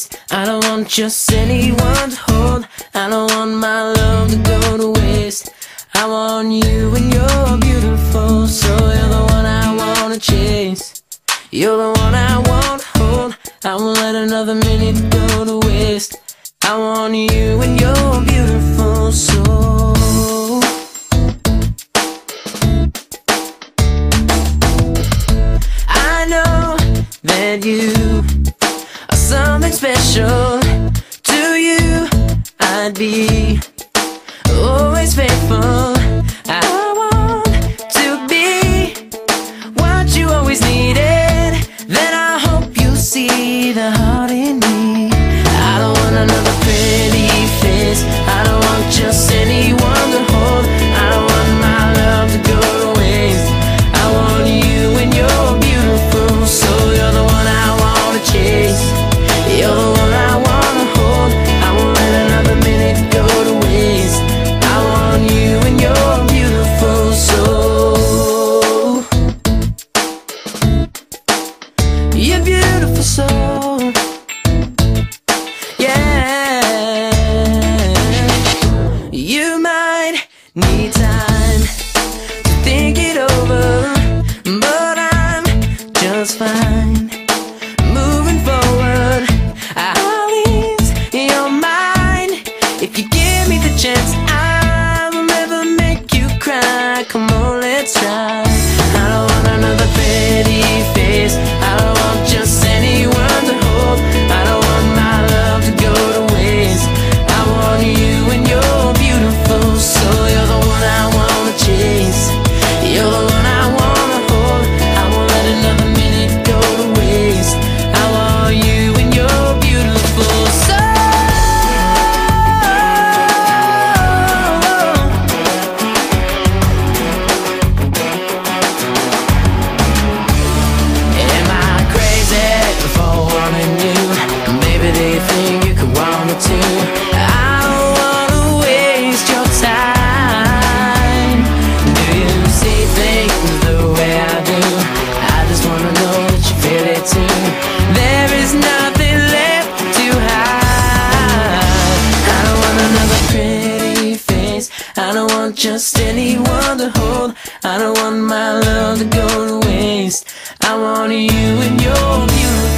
face. I don't want just anyone to hold. I don't want my love to go to waste. I want you and you're beautiful, so you're the one I wanna chase. You're the one I want to hold. I won't let another minute go to waste. I want you and you're beautiful, so I know that you are something special. To you I'd be always faithful. I want to be what you always needed. Then I hope you see the heart in me. I don't want another pretty face. I don't want just anyone to hold. I don't want my love to go to waste. I want you and you're beautiful, so you're the one I wanna chase. You're the one I wanna hold. I won't let another minute go to waste. I want you and you're beautiful, so you're beautiful, so yeah. You might need time to think it over, but I'm just fine moving forward. I'll ease your mind if you give me the chance. I will never make you cry. Come on, let's try. I don't want another pretty face. I don't want just anyone to hold. I don't want my love to go to waste. I want you and you're beautiful, so you're the one I wanna chase. You're the one I wanna hold. I won't let another minute go to waste. I want you and you're beautiful, so am I crazy for wanting you? Maybe they think you could want me too. I don't wanna waste your time. Do you see things the way I do? I just wanna know that you feel it too. There is nothing left to hide. I don't want another pretty face. I don't want just anyone to hold. I don't want my love to go to waste. I want you and you're beautiful.